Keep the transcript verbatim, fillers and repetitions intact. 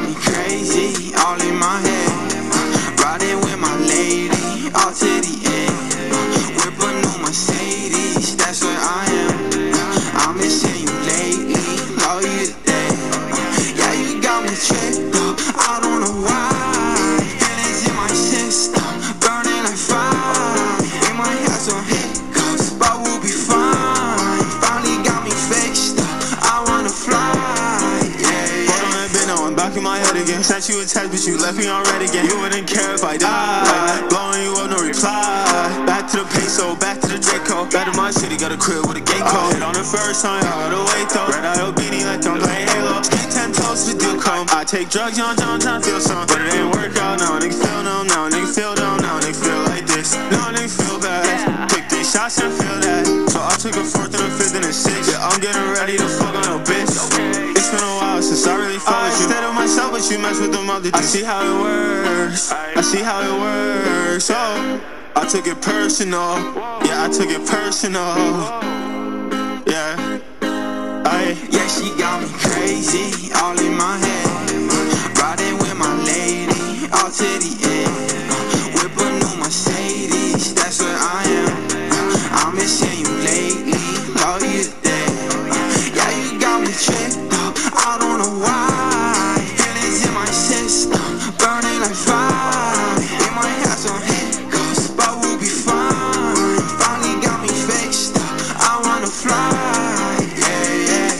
got me crazy, all in my head. Riding with my lady, all to the end. Whip a new Mercedes, that's where I am. I'm missing you lately, love you today. Yeah, you got me tripped up, I don't know why. Feelings in my system, burning like fire. We might have some hiccups, but we'll be fine. Finally got me fixed up, I wanna fly. Back in my head again. Sent you a text, but you left me on red again. You wouldn't care if I died. Blowing you up, no reply. Back to the peso, back to the Draco. Back to my city, got a crib with a gate code. Hit on the first time, I gotta wait though. Red eye beanie like I'm playing Halo. Skate ten toes with you come. I take drugs, young John, trying to feel some. But it ain't work out now. Nigga feel numb now. Nigga feel dumb now. Nigga feel like this. Now nigga feel bad. Took three shots and feel that. So I took a fourth and a fifth and a sixth. Yeah, I'm getting ready to fuck on a bitch. It's been a while since I really fought with you. Instead of myself, but you mess with them other dudes. I see how it works. I see how it works. Oh, I took it personal. Yeah, I took it personal. Yeah. I. Yeah, she got me crazy, all in my head. Riding with my lady, all to the end. Whip a new Mercedes, that's where I am. I'm missing you lately, love you today. Yeah, you got me tripped up, I don't know why. Feelings in my system, burning like fire. We might have some hiccups, but we'll be fine. Finally got me fixed up, I wanna fly. Yeah, yeah.